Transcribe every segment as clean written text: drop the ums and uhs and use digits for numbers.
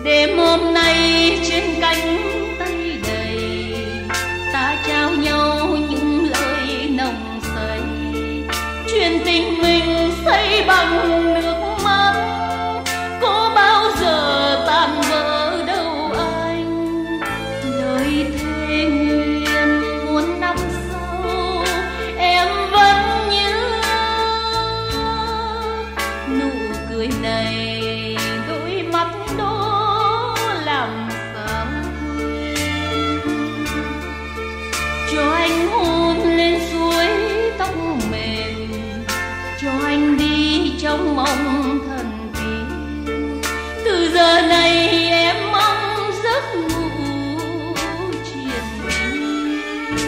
Đêm hôm nay trên cánh tay đầy, ta trao nhau những lời nồng say, chuyện tình mình xây bằng nước mắt, có bao giờ tan vỡ đâu anh. Lời thề nguyện muôn năm sau em vẫn nhớ, nụ cười này đôi mắt đó làm sao quên. Cho anh hôn lên suối tóc mềm, cho anh đi trong mộng thần tiên. Từ giờ này em mong giấc ngủ triền miên.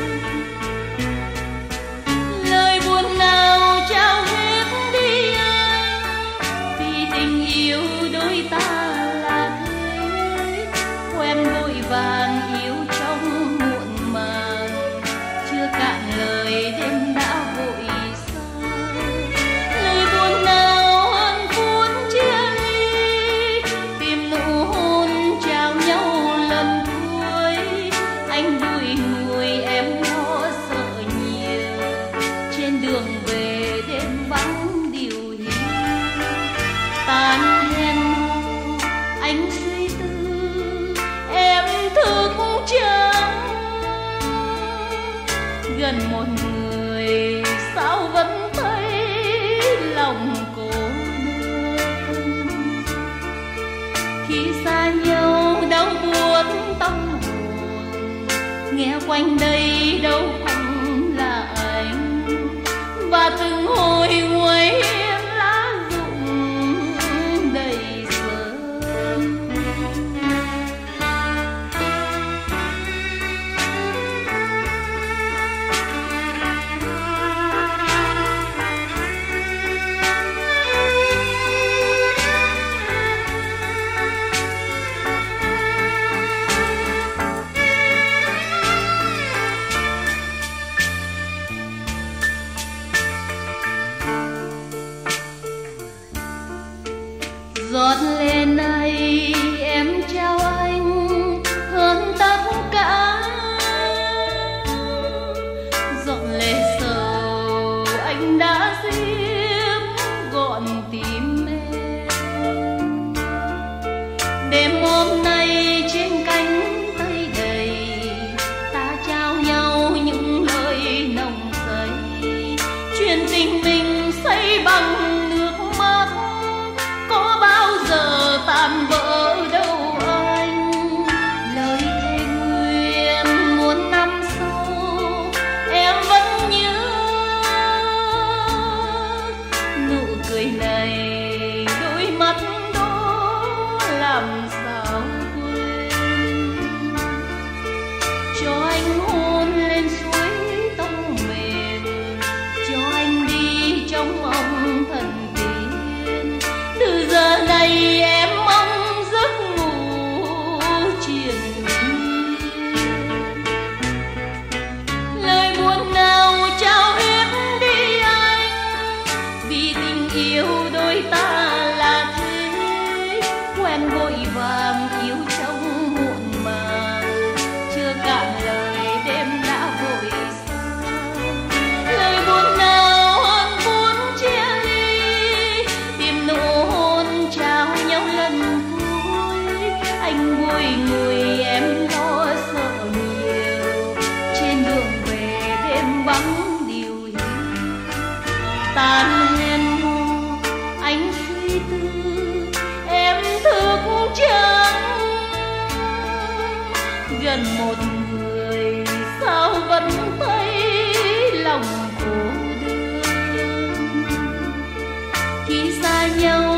Lời buồn nào trao hết đi anh, vì tình yêu đôi ta là thế. Quen vội vàng yêu trong muộn màng, chưa cạn lời đêm đã vội xa. Lời buồn nào hơn phút chia ly, tìm nụ hôn trao nhau lần cuối. Anh vui người em lo sợ nhiều, trên đường về đêm vắng điều hiu. Tan hẹn anh suy tư, em thức trắng. Gần một người sao vẫn thấy lòng cô đơn. Khi xa nhau đau buốt tâm hồn, nghe quanh đây đâu cũng là anh. Và từng hồi nguôi hiên lá rụng đầy sớm. Giọt lệ này em trao anh hơn tất cả, giọt lệ sầu anh đã diêm gọn tim em. Đêm hôm nay trên cánh tay đầy, ta trao nhau những lời nồng say, chuyện tình mình xây bằng nước mắt, có bao giờ tan vỡ đâu anh. Lời thề nguyện muôn năm sau em vẫn nhớ, nụ cười này đôi mắt đó làm sao quên. Cho anh hôn lên suối tóc mềm, cho anh đi trong mộng thần tiên. Từ giờ này em mong giấc ngủ triền miên. Lời buồn nào trao hết đi anh, vì tình yêu đôi ta là thế. Quen vội vàng yêu trong muộn màng, chưa cạn lời đêm đã vội xa. Lời buồn nào hơn phút chia ly, tìm nụ hôn trao nhau lần cuối. Anh vui người em lo sợ nhiều, trên đường về đêm vắng điều hiu. Tan hẹn anh suy tư, em thức trắng. Gần một người sao vẫn thấy lòng cô đơn. Khi xa nhau